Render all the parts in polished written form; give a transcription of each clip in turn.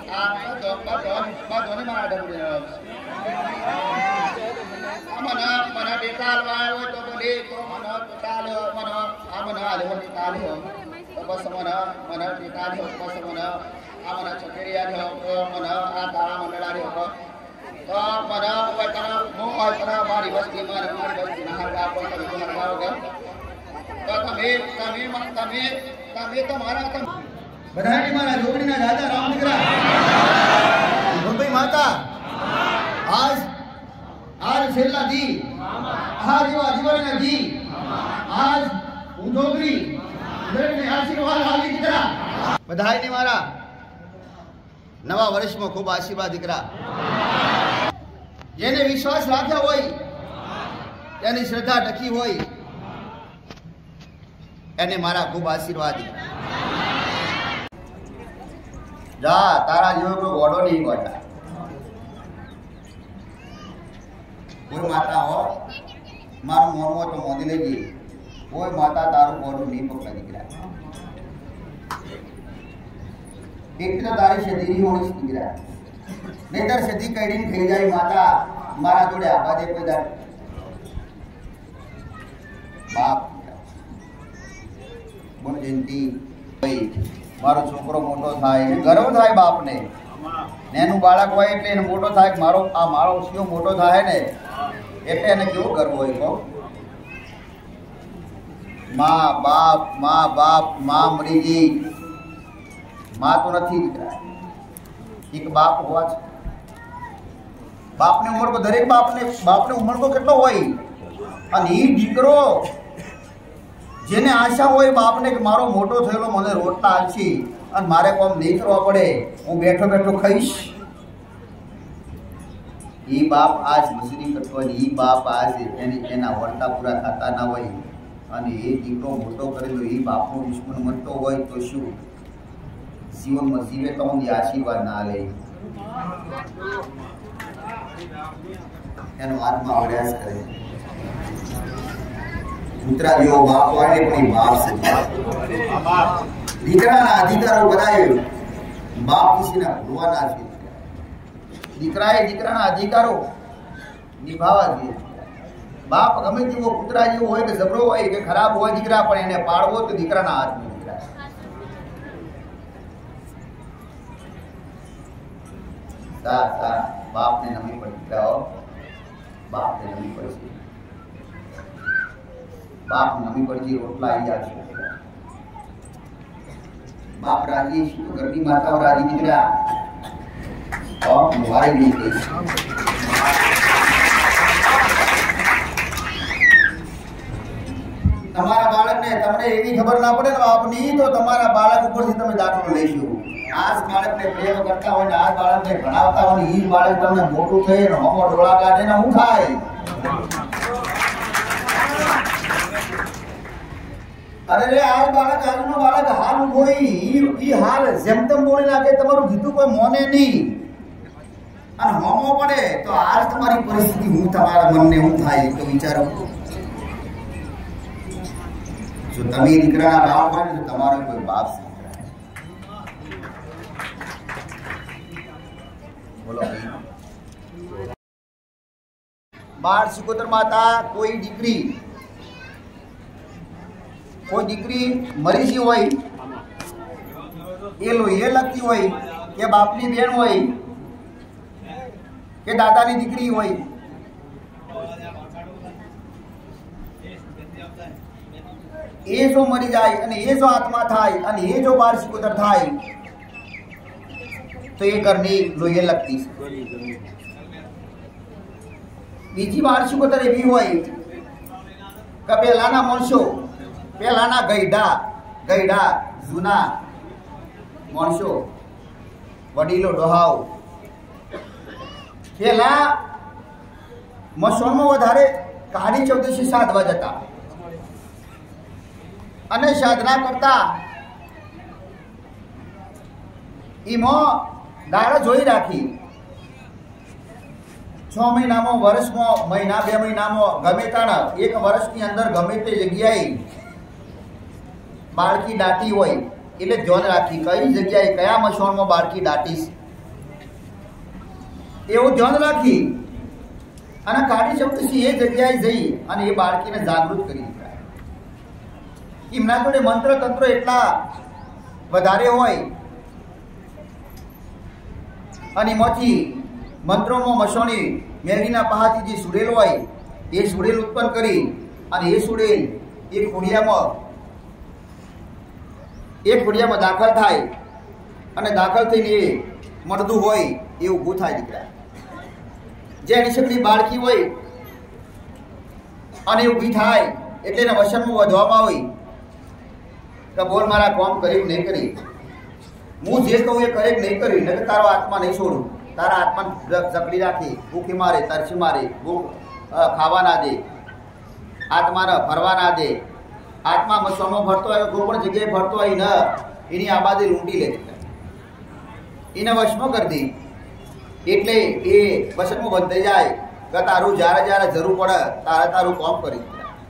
બધો ને મારા ડબડે મને બેતાલ વાય હોય તો બોલે તો મને બેતાલ મને આ મને આલે હોય બેતાલ હોય તો બસ મને બેતાલ હોય બસ મને આ મને છકેરિયા હોય મને આ તાળા મંડળારી હોય તો મને વતન હું હોય તને મારી વસ્તી ના હરગા પણ તમે હરગાઓગે તો તમે તમારા બધાની મારા જોગણીના દાદા રામ દીકરા મુંબઈ માતા आज छेल्ला दी आज जीवाना दी आज उधोगरी ने आशीर्वाद आली दीकरा बधाई ने मारा नवा वर्ष में खूब आशीर्वाद दीकरा जेने विश्वास राख्या होय तेनी श्रद्धा टकी होय एने मारा खूब आशीर्वाद दीकरा जा तारा जेवो कोई गोडो नहीं गोटा कोई माता हो मारो मोरमो तो मोदी लेगी कोई माता तारू गोडू नहीं पकड़ा दिखरा एक तो तारी शदीरी होनी दिखरा नहीं तर शदी कईडीन खेल जाए माता मारा जोड़े आबा दे कोई दर बाप बोल जयंती भाई मारो छोकरो मोटो थाय गर्व थाय बाप ने नेनु बाळक होय એટલે એને મોટો થાય મારો આ મારો ઉસ્યો મોટો થાય ને એટલે એને કેવો ગર્વ હોય કો माँ बाप माँ मरी गई माँ तो नहीं दिखरा एक बाप हुआ बाप ने उम्र को दरेक बाप ने उम्र को कितना होई अने ई दीकरो जेने आशा होय बाप ने कि मारो मोटो थयेलो मने रोटला आलशी अने मारे कोम नहीं करवा पड़े हूँ बैठो बैठो खाईश ई बाप आज मजूरी करतो अने ई बाप आज एना वर्ता पूरा थता ना होय अने ए दीकरो मोटो करेलो ई बापनो दुश्मन मनतो होय तो शुं जीवन में जीवे तो हम आशीर्वाद ना ले एनो आत्मा अभ्यास करे पुत्रा जो बाप वाले कोई बाप से दीकराना अधिकारो बनाए बाप किसी ना भगवान आदि दीकराए दीकराना अधिकारो निभावा दिए बाप गमे तेवो पुत्रा जेवो होय के जबरो होय के खराब होय दीकरा पण एने पाळवो तो दीकराना हाथ में दीकरा सा बाप ने नमी पड़ी दीकराओ बाप ने नमी पड़ी बाप नमी पड़ी रोटला आई जा बाप राजी शुद्ध गर्मी माता और राजी दीकरा और मुबारक दी गई તમારા બાળકને તમને એવી ખબર ના પડે ને આપની તો તમારા બાળક ઉપરથી તમે દાખલો લેશો આજ બાળકને પ્રેમ કરતા હોય ને આજ બાળકને ભણાવતા હોય ને ઈ બાળક તમને મોટું થઈ ને હોમો ડોળા કાઢે ને હું થાય અરે રે આજ બાળક આજનો બાળક હાલ ઉભોઈ ઈ હાલ જેમ તેમ બોલી નાખે તમારું કીધું કોઈ મોને નહીં અને હોમો પડે તો આજ તમારી પરિસ્થિતિ હું તમારા મનને હું થાય તો વિચારો जो तभी दीकरा बाप है तो तुम्हारा कोई बाप से बोलो बार सिकोतर माता कोई दीकरी मरी जी होय ये लो ये लगती होय के बापनी बेन होय के दादानी दीकरी होय ये जो मरी जाए अने ये जो आत्मा थाय अने ये जो बार सिकोतर थाय तो ये करनी लोये लगती बीजी बार सिकोतर एवी होय के पेलाना माणसो पेलाना गईडा जूना माणसो वडीलो डोहाव पेला मसोणमां वधारे काળી ચૌદશી સાધવા જતા અને સાધના કરતા ઈમો દાડા જોઈ રાખી 6 મહિનામાં વર્ષમાં મહિના 2 મહિનામાં ગમે તાણા એક વર્ષની અંદર ગમે તે જગ્યાએ બાળકી દાટી હોય એટલે ધ્યાન રાખી કઈ જગ્યાએ કયા મસોણમાં બાળકી દાટીશ એવું ધ્યાન રાખી અને કાઢી શકું એ જગ્યાએ જઈ અને એ બાળકીને જાગૃત કરી દીધા. એમના જોડે મંત્ર તંત્ર એટલા વધારે હોય અને એમાંથી મંત્રોમાં મસોણી મેરડીના પહાથી જે સુડેલ હોય એ સુડેલ ઉત્પન્ન કરી અને એ સુડેલ એક ખોડિયામાં દાખલ થાય અને દાખલ થઈને એ મળતું હોય એ ઊભું થાય દીકરા. જે એની શકડી બાળકી હોય અને ઊભી થાય એટલે એના વસનમાં વધવામાં હોય કે બોલ મારા કોમ કર્યું નહીં કરી, હું જે કહું એ કરે નહીં કર્યું, નહીં તારો આત્મા નહીં છોડું, તારા આત્મા જકડી રાખી, ભૂખી મારે, તરસી મારે, ભૂખ ખાવા ના દે, આત્માને ફરવા ના દે. આત્મા મસવામાં ફરતો હોય કોઈ પણ જગ્યાએ ફરતો હોય ને એની આબાદી લૂંટી લે, એને વશમાં કરી દે. એટલે એ વશમાં બંધાઈ જાય કે તારું જ્યારે જ્યારે જરૂર પડે તારે તારું કામ કરી.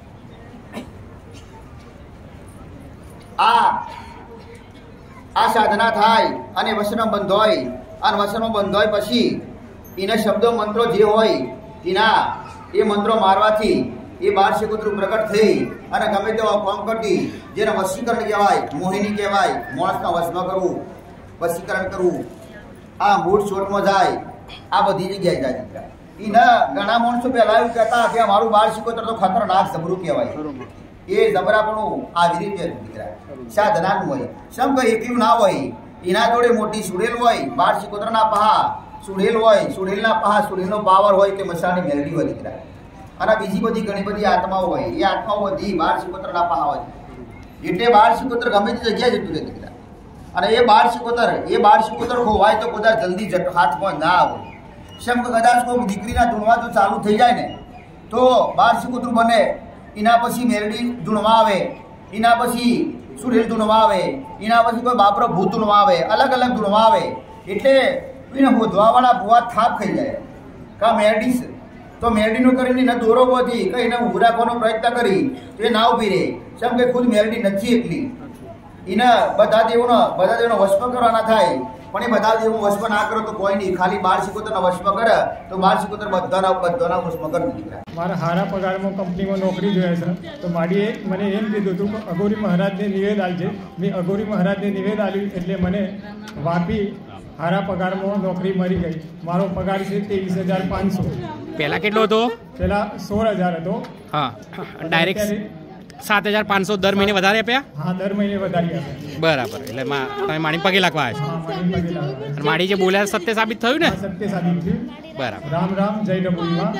આ સાધના થાય અને વસનમાં બંધોય અને વસનમાં બંધોય પછી એના શબ્દો મંત્રો જે હોય એના એ મંત્રો મારવાથી એ 12 શિકોતરું પ્રગટ થઈ અને ગમે તેવા કામ કરતી, જેને વશીકરણ કહેવાય, મોહિની કહેવાય, માણસના વશમાં કરવું, વશીકરણ કરવું, આ મૂળ છોટમાં જાય, આ બધી જગ્યાએ જાય. એના ઘણા માણસો પહેલા એવું કહેતા કે મારું 12 શિકોતર તો ખતરનાક જબરું કહેવાય. એ જબરાપણું આવી રીતે દીકરા સાધનાનું હોય. સમ કઈ એકલું ના હોય, એના જોડે મોટી સુડેલ હોય, 12 શિકોતરના પહા સુડેલ હોય, સુડેલના પહા સુડેલનો પાવર હોય કે મસાની મેલડી હોય દીકરા. અને બીજી બધી ઘણી બધી આત્માઓ હોય, એ આત્માઓ બધી 12 શિકોતરના પહા હોય. એટલે 12 શિકોતર ગમે તે જગ્યાએ જતું રહે દીકરા. અને એ 12 શિકોતર ખોવાય તો કદાચ જલ્દી હાથમાં ના આવે. સમ કદાચ કોઈ દીકરીના ધૂણવા જો ચાલુ થઈ જાય ને તો 12 શિકોતરું બને. એના પછી મેરડી ધૂણવા આવે, એના પછી સુરેલ ધૂણવા આવે, એના પછી કોઈ બાપરો ભૂત ધૂણવા આવે, અલગ અલગ ધૂણવા આવે. એટલે એને હોધવાવાળા ભૂવા થાપ ખાઈ જાય કા મેરડી છે તો મેરડીનું કરીને એને દોરો બધી કે એને ઊભું રાખવાનો પ્રયત્ન કરી તો એ ના ઊભી રહે. કેમ કે ખુદ મેરડી નથી એટલી. એને બધા દેવોનો વશમાં કરવાના થાય, પણ એ બધા દેવો વશમાં ના કરો તો કોઈ નહીં. ખાલી 12 શિકોતરના વશમાં કરે તો 12 શિકોતર બધાના વશમાં કરી દીધા. મારા હારા પગારમાં કંપનીમાં નોકરી જોઈએ છે તો માડીએ મને એમ કીધું હતું કે અઘોરી મહારાજને નિવેદ આપજે. મેં અઘોરી મહારાજને નિવેદ આપ્યું એટલે મને વાપી હારા પગારમાં નોકરી મળી ગઈ. મારો પગાર છે 23,500. પહેલા કેટલો હતો? પહેલા 16,000 હતો. હા, ડાયરેક્ટ 7,500 દર મહિને વધારે આપ્યા? હા, દર મહિને વધારી આપ્યા. બરાબર. એટલે તમે માણી પગે લાગવા આવ્યા હા, માણી પગે લાગવા. છો. માડી જે બોલ્યા સત્ય સાબિત થયું ને? સત્ય સાબિત થયું. બરાબર. રામ રામ, જય ડબુડીમાં.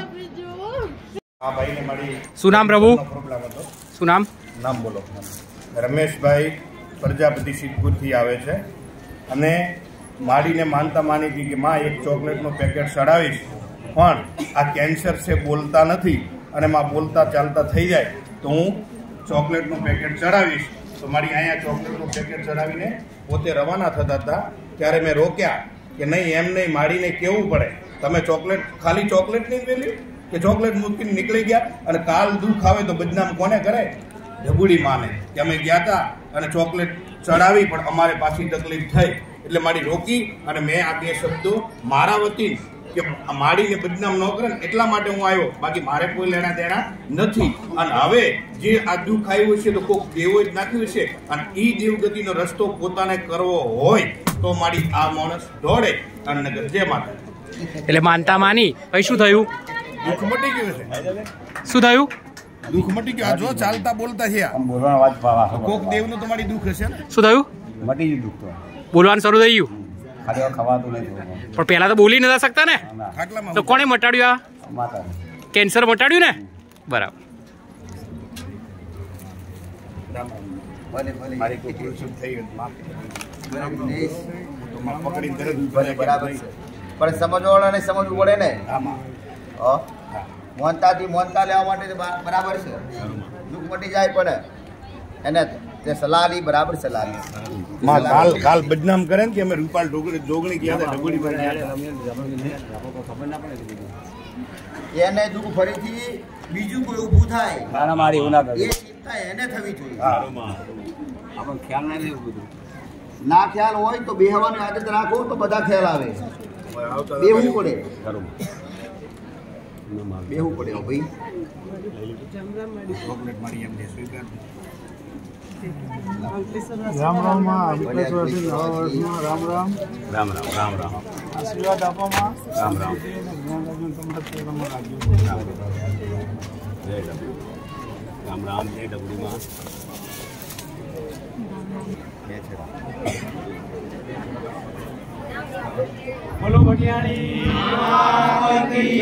શું નામ પ્રભુ? શું નામ? નામ બોલો. રમેશભાઈ પ્રજાપતિ સિદ્ધપુરથી આવે છે અને માડીને માનતા માની હતી કે માં એક ચોકલેટનું પેકેટ ચડાવીશ, પણ આ કેન્સર છે બોલતા નથી અને માં બોલતા ચાલતા થઈ જાય તો હું ચોકલેટનું પેકેટ ચડાવીશ. તો મારી અહીંયા ચોકલેટનું પેકેટ ચડાવીને પોતે રવાના થતા હતા ત્યારે મેં રોક્યા કે નહીં, એમ નહીં, માડીને કહેવું પડે તમે ચોકલેટ ખાલી ચોકલેટ નહીં વેલ્યું કે ચોકલેટ મૂકીને નીકળી ગયા અને કાલ દુઃખ આવે તો બદનામ કોને કરે? ઢબુડી માને. કે અમે ગયા હતા અને ચોકલેટ ચડાવી પણ અમારે પાછી તકલીફ થઈ એટલે મારી રોકી અને મેં આ 2 શબ્દો મારા વતી કે માડીને બદનામ ન કરે ને એટલા માટે હું આવ્યો. બાકી મારે કોઈ લેણા દેણા નથી. અને હવે જે આ દુઃખ આવ્યું છે તો કોઈક દેવો જ નાખ્યું છે અને એ દેવગતિનો રસ્તો પોતાને કરવો હોય તો મારી આ માણસ દોડે અને નગર જય માતા. એટલે માનતા માની પછી શું થયું? દુઃખ મટી ગયું છે. શું થયું? દુઃખ મટી ગયું. જો ચાલતા બોલતા છે કોક દેવનું તમારી દુઃખ હશે ને? શું થયું? મટી ગયું દુઃખ તો. બોલવાનું શરૂ થઈ ગયું? ખાલી ખવાતું નહીં. પણ પહેલા તો બોલી નતા શકતા ને? ખાટલામાં તો કોણે મટાડ્યું? આ માતા કેન્સર મટાડ્યું ને? બરાબર. મારી કોઈ શુદ્ધ થઈ ગઈ પકડી તરત બરાબર છે. પણ સમજવાળાને સમજવું પડે ને. મોનતા લેવા માટે બરાબર છે. દુઃખ મટી જાય પણ એને તે સલાહ લી, બરાબર સલાહ લી. કાલ બદનામ કરે ને કે અમે રૂપાલ જોગણી ગયા હતા ઢબુડી પર એને દુઃખ ફરીથી બીજું કોઈ ઊભું થાય મારી એવું ના એ ચિંતા એને થવી જોઈએ. આપણને ખ્યાલ ના રહ્યું બધું. ના ખ્યાલ હોય તો બેહવાની આદત રાખો તો બધા ખ્યાલ આવે. બેહવું પડે બેહવું પડે ભાઈ રામ રામ માં વિઘ્નેશ્વરસિંહ નવા વર્ષમાં રામ રામ રામ રામ રામ રામ આશીર્વાદ આપવામાં રામ રામ રામ રામ જય ડબડીમાં બોલો ભટિયાણી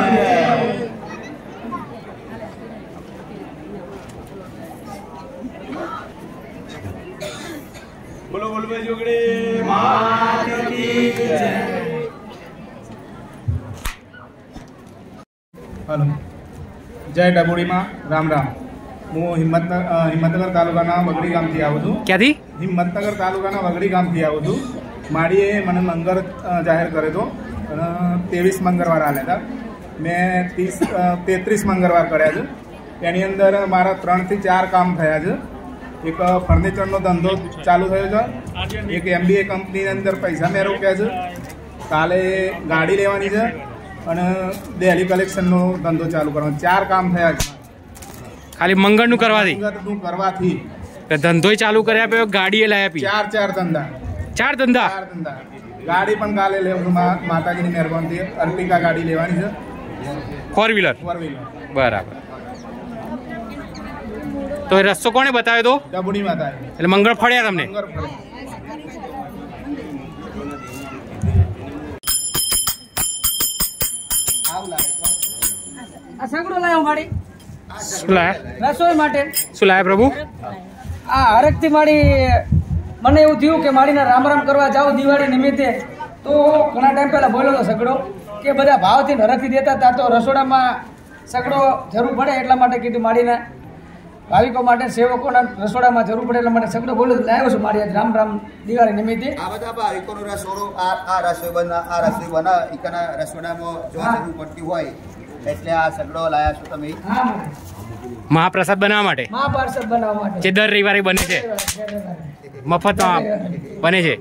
બોલો બોલભાઈ જોગડે હલો જય ડબોડીમાં રામ રામ હું હિંમતનગર તાલુકાના વગડી ગામથી આવું છું ક્યાંથી? હિંમતનગર તાલુકાના વગડી ગામથી આવું છું માડીએ મને મંગળ જાહેર કર્યો હતો 23 મંગળવાર આલ્યા હતા મેં 33 મંગળવાર કર્યા છે એની અંદર મારા 3 થી 4 કામ થયા છે એક ફર્નિચરનો ધંધો ચાલુ થયો છે એક MBA કંપનીની અંદર પૈસા મેં રોક્યા છે કાલે ગાડી લેવાની છે અને દિવાળી કલેક્શનનો ધંધો ચાલુ કરવાનો 4 કામ થયા છે ખાલી મંગળનું કરવાથી કરવાથી ધંધોય ચાલુ કરી આપ્યો, ગાડીએ લાવી આપી. 4 ધંધા 4 ધંધા. ગાડી પણ કાલે લેવું માતાજીની મહેરબાનીથી અર્ટિકા ગાડી લેવાની છે 4 વ્હીલર. બરાબર. તો એ રસ્તો કોણે બતાવ્યો તો? ડબુડી માતા એટલે મંગળ ફળ્યા તમને? સગડો લાવ્યો માડી શું લાયા? રસોઈ માટે. શું લાયા પ્રભુ? આ હરખથી માડી મને એવું થયું કે માડીને રામ રામ કરવા જાઓ દિવાળી નિમિત્તે. તો ઘણા ટાઈમ પહેલા બોલ્યો હતો સગડો કે બધા ભાવથી હરખથી દેતા હતા તો રસોડામાં સગડો જરૂર પડે એટલા માટે કીધું માડીને ભાવિકો માટે સેવકોના રસોડામાં જરૂર પડે એટલા માટે સગડો બોલ્યો લાવ્યો છું માડી રામ રામ દિવાળી નિમિત્તે. આ બધા ભાવિકોનો રસોડો આ રસોઈ બના ઈકના રસોડામાં જો જરૂર પડતી હોય એટલે આ સગડો લાયા છો તમે. હા મહાપ્રસાદ બનાવવા માટે, મહાપ્રસાદ બનાવવા માટે જે દર રવિવારે બને છે, મફતમાં બને છે.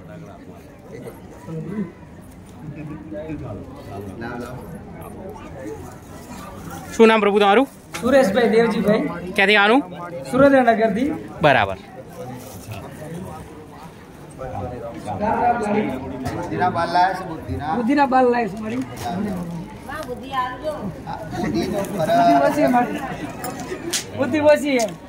શું નામ પ્રભુ તમારું? સુરેશભાઈ દેવજીભાઈ. ક્યાંથી આનું? સુરેન્દ્રનગરથી. બરાબર. બુદ્ધિના બાલ લાયા છે બુદ્ધિના બાલ લાવ્યા છે માડી. બુદ્ધિ ઓછી એમ.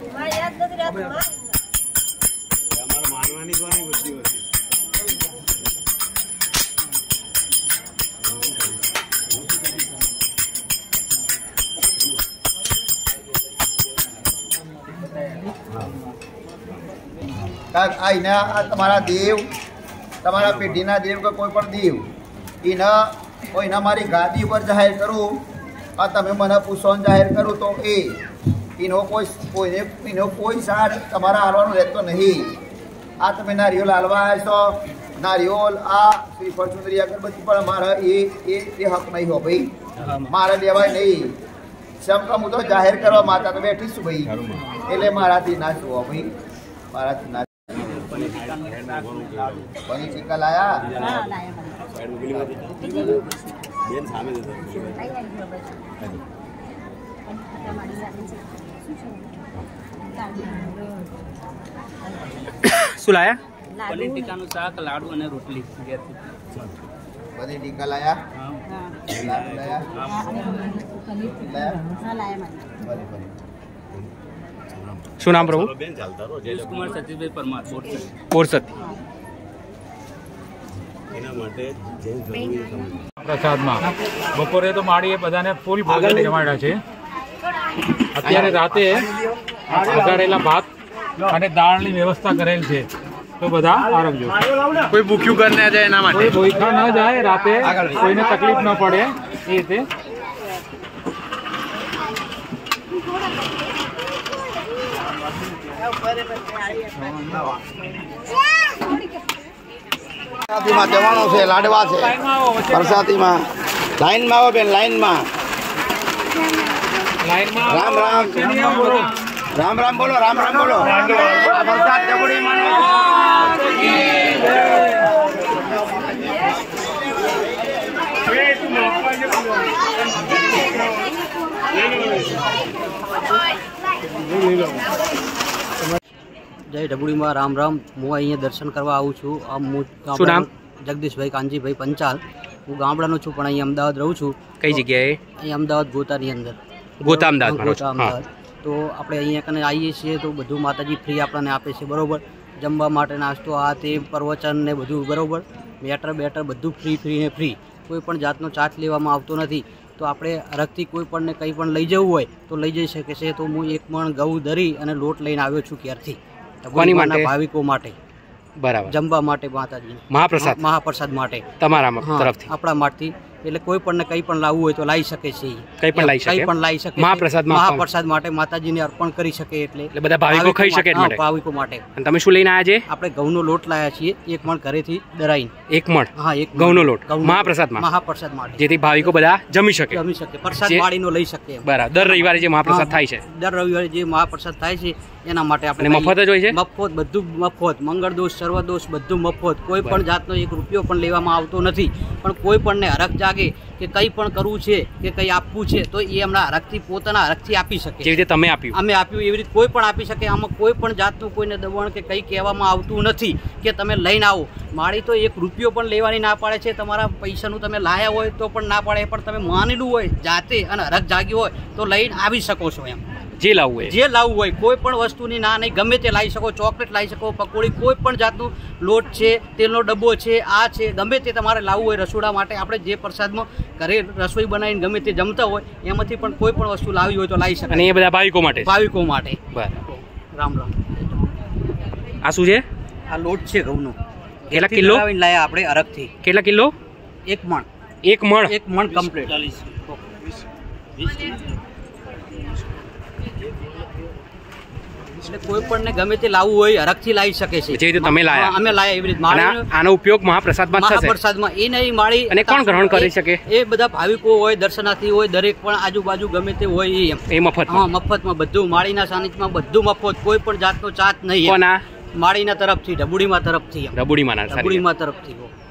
તમારા દેવ, તમારા પેઢીના દેવ કે કોઈ પણ દેવ એના મારી ગાદી ઉપર જાહેર કરું આ તમે મને પૂછો જાહેર કરું તો એનો કોઈ સાર તમારા હાલવાનો રહેતો નહીં. આ તમે નારિયોલ હાલવા આવ્યા છો, નારિયોલ આ શ્રીફળ સુંદરી અગરબત્તી પણ મારા એ હક નહીં હો ભાઈ, મારે લેવાય નહીં. સમકા હું તો જાહેર કરવા માતા તો બેઠી છું ભાઈ, એટલે મારાથી ના છું ભાઈ, મારાથી ના. પનીર ટીકા લાયા? શું લાયા? પનીર ટીકાનું શાક, લાડુ અને રોટલી. પનીર ટીકા લાયા? લાડુ લાયા? શું નામ પ્રભુ? જયેશકુમાર સતીશભાઈ પરમાર, બોરસદ. પ્રસાદમાં બપોરે તો માળીએ બધાને ફૂલ ભોજન જમાડ્યા છે. અત્યારે રાતે વઘારેલા ભાત અને દાળની વ્યવસ્થા કરેલ છે, તો બધા આરોગજો. કોઈ ભૂખ્યું કરી ના જાય એના માટે. કોઈ ભૂખ્યા ન જાય, રાતે કોઈને તકલીફ ન પડે એ રીતે. જવાનો છે, લાડવા છે પ્રસાદીમાં. લાઈનમાં આવો બેન, લાઈનમાં. રામ રામ રામ રામ બોલો, રામ રામ બોલો. આ પ્રસાદ ડબુડીમાં જય ઢબુડીમાં રામ રામ. હું અહીંયા દર્શન કરવા આવું છું. શું નામ? જગદીશભાઈ કાનજીભાઈ પંચાલ. હું ગામડાનો છું પણ અહીંયા અમદાવાદ રહું છું. કઈ જગ્યાએ? અહીંયા અમદાવાદ ગોતાની અંદર. ગોતા અમદાવાદ. ગોતા અમદાવાદ. તો આપણે અહીંયા કને આવીએ છીએ તો બધું માતાજી ફ્રી આપણને આપે છે, બરોબર. જમવા માટે નાસ્તો, આ તે પ્રવચન ને બધું, બરોબર. બેટર બધું ફ્રી ને ફ્રી. કોઈ પણ જાતનો ચાર્જ લેવામાં આવતો નથી. તો આપણે અરગથી કોઈ પણને કંઈ પણ લઈ જવું હોય તો લઈ જઈ શકે છે. તો હું 1 મણ ઘઉં ધરી અને લોટ લઈને આવ્યો છું ક્યારથી. કોની માટે? ભાવિકો માટે. બરાબર. જમવા માટે માતાજી મહાપ્રસાદ માટે તમારા તરફથી, આપણા મારથી. એટલે કોઈ પણ કંઈ પણ લાવવું હોય તો લાવી શકે છે. કંઈ પણ લાવી શકે. મહાપ્રસાદ માટે માતાજીને અર્પણ કરી શકે. એટલે બધા ભાવિકો ખાઈ શકે. ભાવિકો માટે. અને તમે શું લઈને આવ્યા છે? આપણે ઘઉંનો લોટ લાવ્યા છીએ 1 મણ ઘરેથી દરાઈને. 1 મણ? હા, 1 ઘઉંનો લોટ મહાપ્રસાદ માટે, જેથી ભાવિકો બધા જમી શકે. પ્રસાદ વાળીનો લઈ શકે. બરાબર. દર રવિવારે જે મહાપ્રસાદ થાય છે, દર રવિવારે જે મહાપ્રસાદ થાય છે એના માટે આપણે મફત જ હોય છે. મફત, બધું મફત. મંગળદોષ, સર્વદોષ બધું મફત. કોઈ પણ જાતનો 1 રૂપિયો પણ લેવામાં આવતો નથી. પણ કોઈ પણને હરખ જાગે કે કંઈ પણ કરવું છે કે કંઈ આપવું છે તો એ હમણાં હરખથી, પોતાના હરખથી આપી શકે. જેવી રીતે તમે આપ્યું, અમે આપ્યું એવી રીતે કોઈ પણ આપી શકે. આમાં કોઈ પણ જાતનું કોઈને દબાણ કે કંઈ કહેવામાં આવતું નથી કે તમે લઈને આવો. માળી તો 1 રૂપિયો પણ લેવાની ના પાડે છે. તમારા પૈસાનું તમે લાયા હોય તો પણ ના પાડે. પણ તમે માનેલું હોય જાતે અને હરખ જાગ્યું હોય તો લઈને આવી શકો છો. એમ જે લાવવું હોય કોઈ પણ વસ્તુની ના નહીં, ગમે તે લાવી શકો. ચોકલેટ લાવી શકો, પકોડી, કોઈ પણ જાતનું લોટ છે, તેલનો ડબ્બો છે, આ છે, ગમે તે તમારે લાવવું હોય રસોડા માટે. આપણે જે પ્રસાદમાં ઘરે રસોઈ બનાવીને ગમે તે જમતા હોય એમાંથી પણ કોઈ પણ વસ્તુ લાવી હોય તો લાવી શકે. અને એ બધા ભાવિકો માટે. બરાબર. રામ રામ. આ શું છે? આ લોટ છે ઘઉંનો. કેટલા કિલો લાયા આપણે અરગથી? કેટલા કિલો? 1 મણ. 1 મણ કમ્પ્લીટ. એટલે કોઈ પણ ને ગમે તે લાવવું હોય હરખથી લાવી શકે છે. જે રીતે તમે લાયા, અમે લાયા એવી રીતે. આનો ઉપયોગ મહાપ્રસાદમાં થશે. મહાપ્રસાદમાં એ નહીં માળી. અને કોણ ગ્રહણ કરી શકે? એ બધા ભાવિકો હોય, દર્શનાર્થી હોય, દરેક પણ આજુબાજુ ગમે તે હોય એ મફત. હા, મફતમાં બધું. માળીના સાનિધ્યમાં બધું મફત. કોઈ પણ જાતનો ચાર્જ નહીં. કોના? માળીના તરફથી, ઢબુડીમાં તરફથી. ઢબુડીમાં તરફથી.